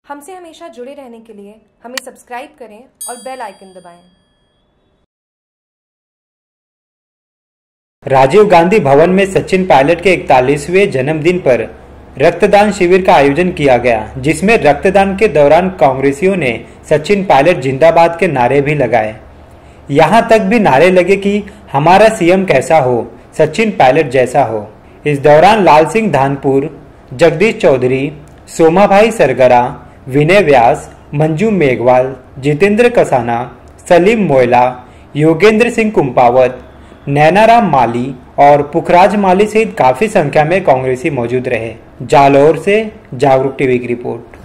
हमसे हमेशा जुड़े रहने के लिए हमें सब्सक्राइब करें और बेल आइकन दबाएं। राजीव गांधी भवन में सचिन पायलट के 41वें जन्मदिन पर रक्तदान शिविर का आयोजन किया गया, जिसमें रक्तदान के दौरान कांग्रेसियों ने सचिन पायलट जिंदाबाद के नारे भी लगाए। यहां तक भी नारे लगे कि हमारा सीएम कैसा हो, सचिन पायलट जैसा हो। इस दौरान लाल सिंह धानपुर, जगदीश चौधरी, सोमाभाई सरगरा, विनय व्यास, मंजू मेघवाल, जितेंद्र कसाना, सलीम मोयला, योगेंद्र सिंह कुंपावत, नैनाराम माली और पुखराज माली सहित काफी संख्या में कांग्रेसी मौजूद रहे। जालौर से जागरूक टीवी की रिपोर्ट।